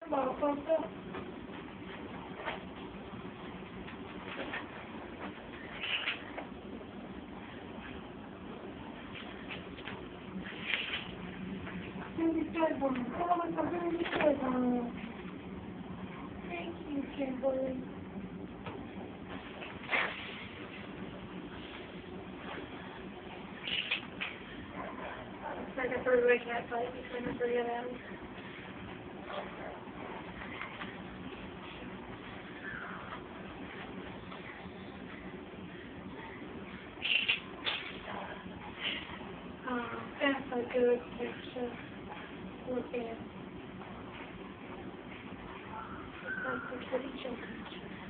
Motherfucker. Thank you, Kimberly. It's like a three-way cat fight between the three of them. That's a good picture. Look at it. That's a pretty picture.